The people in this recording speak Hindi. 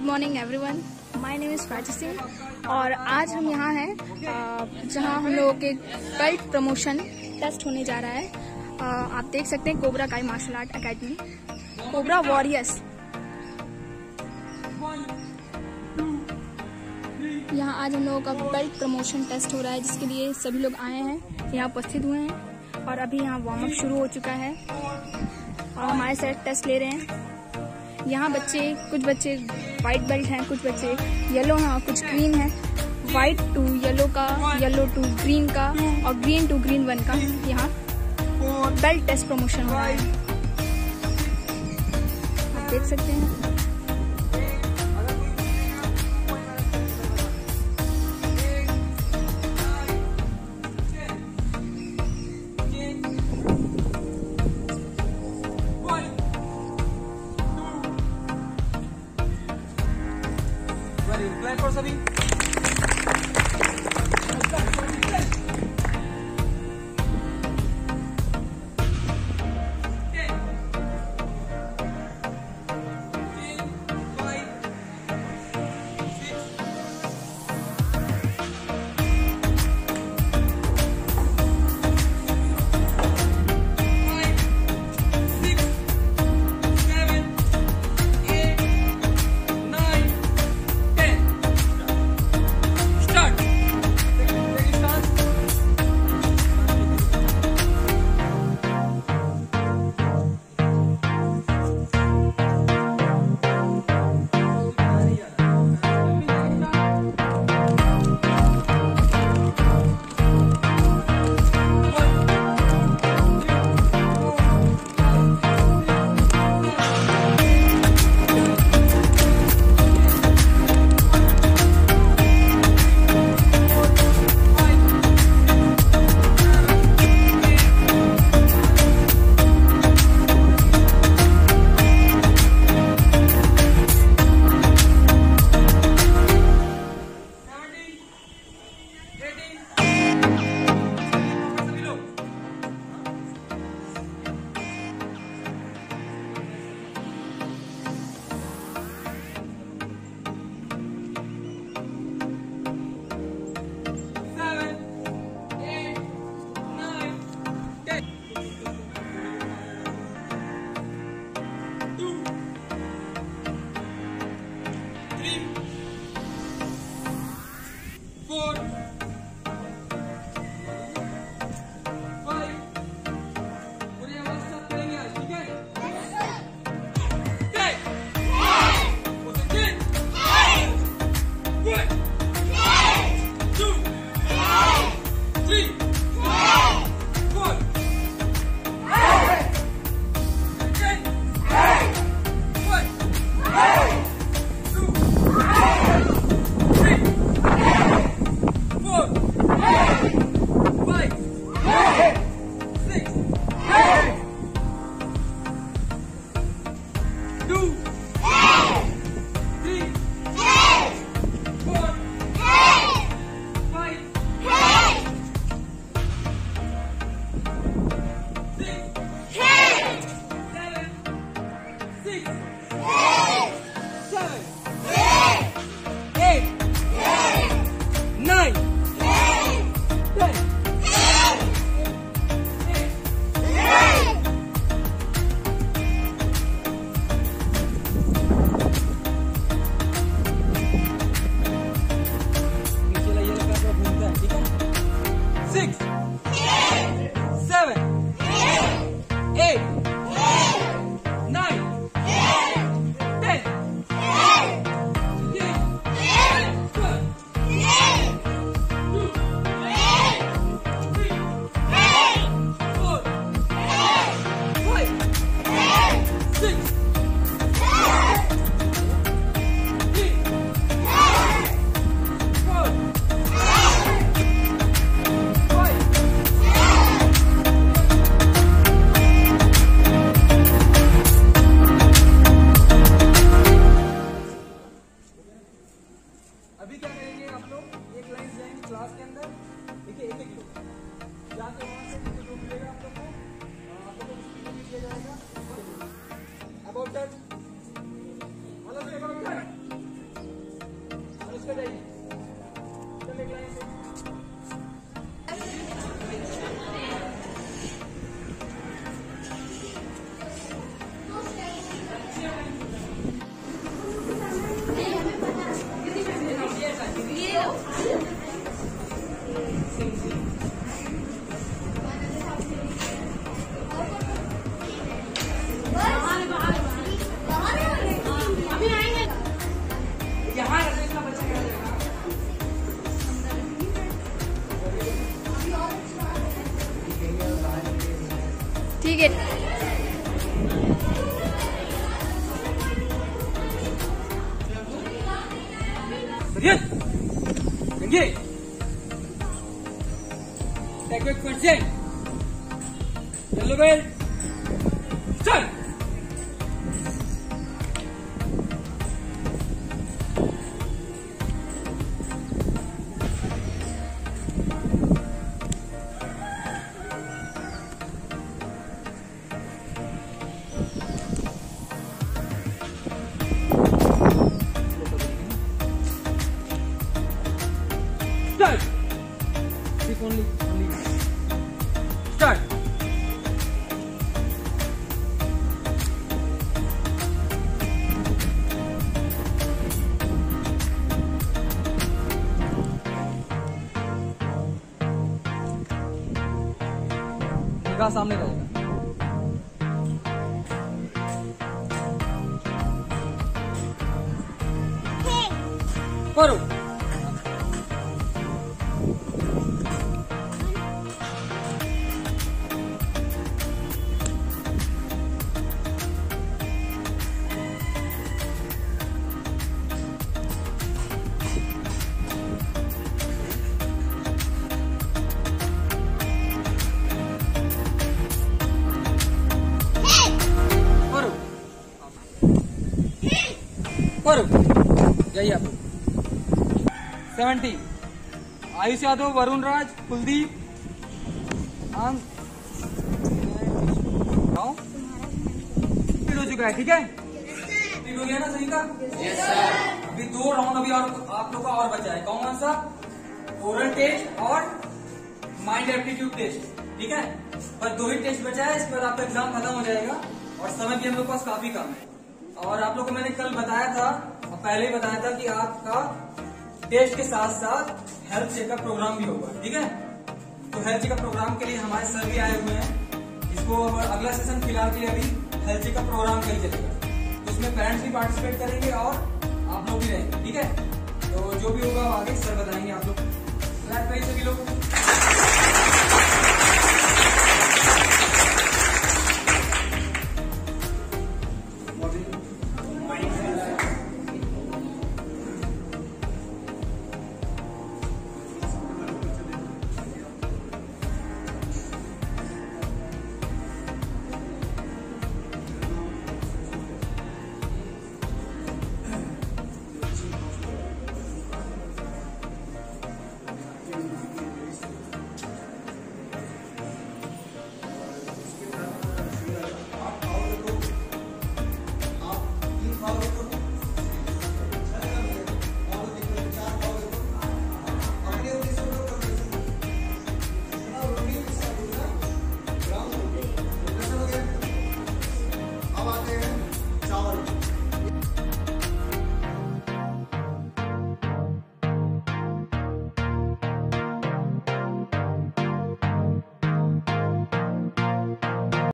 Morning everyone, my name is Prachi Singh और आज हम यहाँ हैं जहाँ हम लोगों के कल्ट प्रमोशन टेस्ट होने जा रहा है। आप देख सकते हैं Cobra Kai martial art academy, Cobra warriors. यहाँ आज हम लोगों का कल्ट प्रमोशन टेस्ट हो रहा है, जिसके लिए सभी लोग आए हैं, यहाँ उपस्थित हुए हैं और अभी यहाँ वार्म अप शुरू हो चुका है और हमारे साथ टेस्ट ले रहे हैं। यहाँ कुछ बच्चे वाइट बेल्ट हैं, कुछ बच्चे येलो हैं और कुछ ग्रीन हैं। वाइट टू येलो का, येलो टू ग्रीन का और ग्रीन टू ग्रीन 1 का यहाँ बेल्ट टेस्ट प्रमोशन हो रहा है। आप देख सकते हैं। Plan for सभी। ठीक है। Yellow belt start. Start. Keep only. Start. निगाह सामने रहेगा। करो। करो। जाइए आप। 70 आयुष यादव, वरुण राज, कुलदीप, हो चुका है। ठीक है, हो गया ना सही का? Yes sir. अभी 2 राउंड अभी और आप लोग का और बचा है। कौन सा? ओरल टेस्ट और माइंड एप्टीट्यूड टेस्ट। ठीक है, बस 2 ही टेस्ट बचा है। इसके बाद आपका एग्जाम खत्म हो जाएगा और समय भी हम लोग के पास काफी कम है। और आप लोग को मैंने कल बताया था और पहले ही बताया था कि आपका टेस्ट के साथ साथ हेल्थ चेकअप प्रोग्राम भी होगा। ठीक है, तो हेल्थ चेकअप प्रोग्राम के लिए हमारे सर भी आए हुए हैं। इसको अगला सेशन फिलहाल के लिए अभी हेल्थ चेकअप प्रोग्राम के लिए चलेगा, तो उसमें पेरेंट्स भी पार्टिसिपेट करेंगे और आप लोग भी रहेंगे। ठीक है, तो जो भी होगा आगे सर बताएंगे। आप लोग सभी लोग